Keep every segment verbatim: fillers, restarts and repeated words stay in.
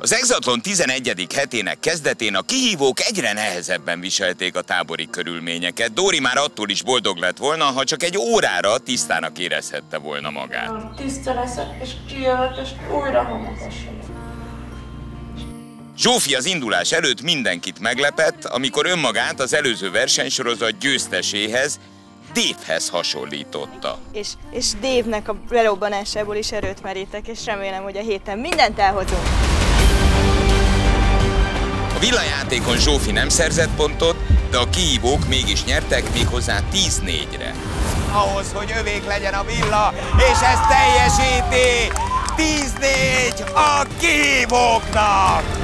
Az exatlon tizenegyedik hetének kezdetén a kihívók egyre nehezebben viselték a tábori körülményeket. Dóri már attól is boldog lett volna, ha csak egy órára tisztának érezhette volna magát. Tiszta leszek, és kijövök, és újra homokos. Zsófi az indulás előtt mindenkit meglepett, amikor önmagát az előző versenysorozat győzteséhez, Dave-hez hasonlította. És, és Dave-nek a lerobbanásából is erőt merítek, és remélem, hogy a héten mindent elhozunk. A villajátékon Zsófi nem szerzett pontot, de a kihívók mégis nyertek, méghozzá tíz négyre. Ahhoz, hogy övék legyen a villa, és ezt teljesíti! tíz négy a kihívóknak!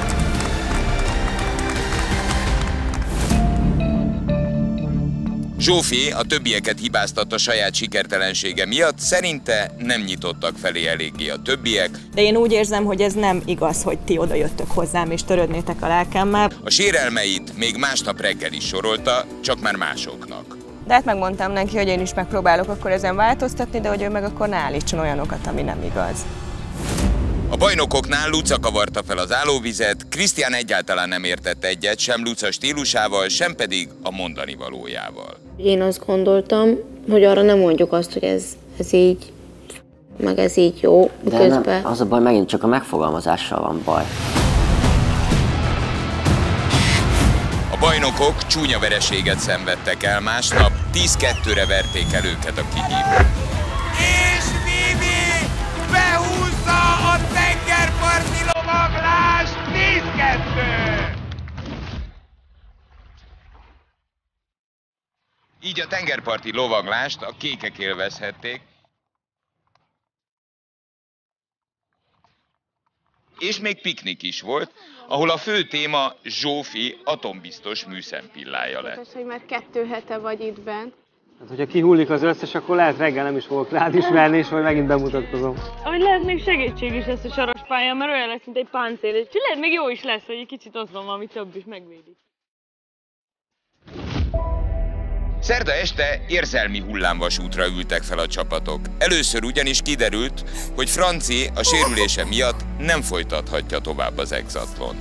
Zsófi a többieket hibáztatta saját sikertelensége miatt, szerinte nem nyitottak felé eléggé a többiek. De én úgy érzem, hogy ez nem igaz, hogy ti oda jöttök hozzám és törődnétek a lelkemmel. A sérelmeit még másnap reggel is sorolta, csak már másoknak. De hát megmondtam neki, hogy én is megpróbálok akkor ezen változtatni, de hogy ő meg akkor ne állítson olyanokat, ami nem igaz. A bajnokoknál Luca kavarta fel az állóvizet, Krisztián egyáltalán nem értett egyet, sem Luca stílusával, sem pedig a mondani valójával. Én azt gondoltam, hogy arra nem mondjuk azt, hogy ez, ez így, meg ez így jó. De közben... nem, az a baj, megint csak a megfogalmazással van baj. A bajnokok csúnya vereséget szenvedtek el másnap, tíz kettőre verték el őket a kihívók. És Vivi behúzza a tengerparti lovaglást, tíz kettő! Így a tengerparti lovaglást a kékek élvezhették, és még piknik is volt, ahol a fő téma Zsófi atombiztos műszempillája lett. Hogy már kettő hete vagy itt bent. Hát, hogyha kihullik az összes, akkor lehet reggel nem is fogok rád ismerni, és majd megint bemutatkozom. Ahogy lehet még segítség is lesz a saras pályán, mert olyan lesz, mint egy páncél, és lehet még jó is lesz, hogy egy kicsit ott van valami több is megvédi. Szerda este érzelmi hullámvasútra ültek fel a csapatok. Először ugyanis kiderült, hogy Franci a sérülése miatt nem folytathatja tovább az exatlont.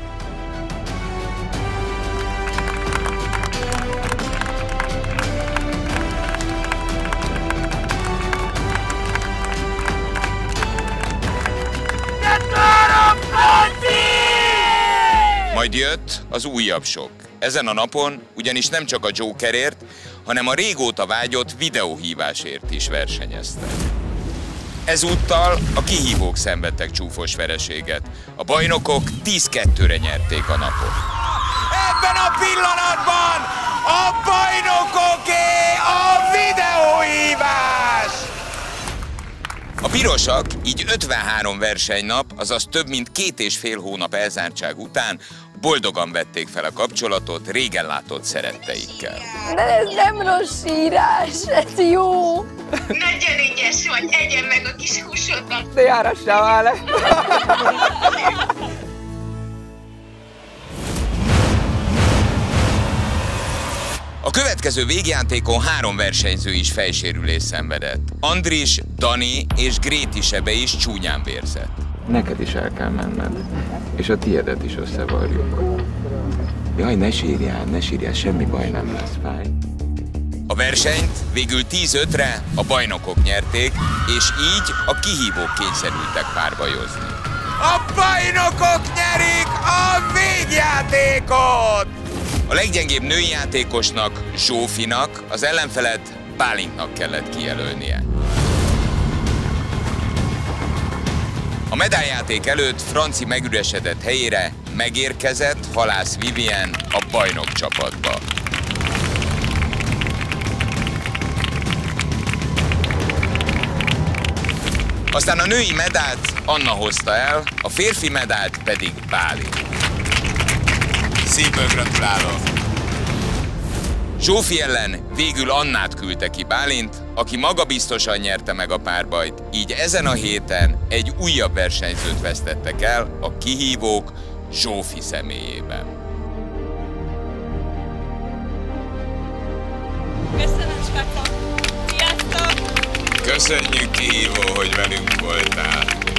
Majd jött az újabb sok. Ezen a napon ugyanis nem csak a Jokerért, hanem a régóta vágyott videóhívásért is versenyeztek. Ezúttal a kihívók szenvedtek csúfos vereséget. A bajnokok tíz kettőre nyerték a napot. Ebben a pillanatban a bajnokoké a videóhívás! A pirosak így ötvenhárom versenynap, azaz több mint két és fél hónap elzártság után boldogan vették fel a kapcsolatot régen látott szeretteikkel. De ez nem rossz írás, ez jó! Nagyon ügyes vagy, egyen meg a kis húsodat! De járassál már le! A következő végjátékon három versenyző is fejsérülés szenvedett. Andris, Dani és Gréti sebe is csúnyán vérzett. Neked is el kell menned, és a tiédet is összevarjuk. Jaj, ne sírjál, ne sírjál, semmi baj nem lesz, fáj. A versenyt végül tíz ötre a bajnokok nyerték, és így a kihívók kényszerültek párbajozni. A bajnokok nyerik a végjátékot! A leggyengébb női játékosnak, Zsófinak, az ellenfelet Bálintnak kellett kijelölnie. A medálljáték előtt Franci megüresedett helyére megérkezett Halász Vivien a bajnok csapatba. Aztán a női medált Anna hozta el, a férfi medált pedig Bálint. Szívből gratulálok! Zsófi ellen végül Annát küldte ki Bálint, aki magabiztosan nyerte meg a párbajt, így ezen a héten egy újabb versenyzőt vesztettek el a kihívók Zsófi személyében. Köszönöm, Skaka! Sziasztok! Köszönjük, kihívó, hogy velünk voltál!